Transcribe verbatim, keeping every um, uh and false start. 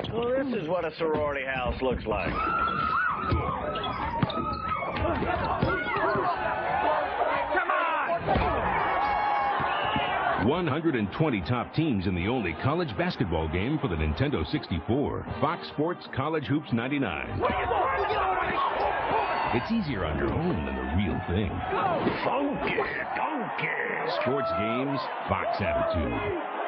Well, this is what a sorority house looks like. one hundred twenty top teams in the only college basketball game for the Nintendo sixty-four. Fox Sports College Hoops ninety-nine. It's easier on your own than the real thing. Funky, funky. Sports games, Fox attitude.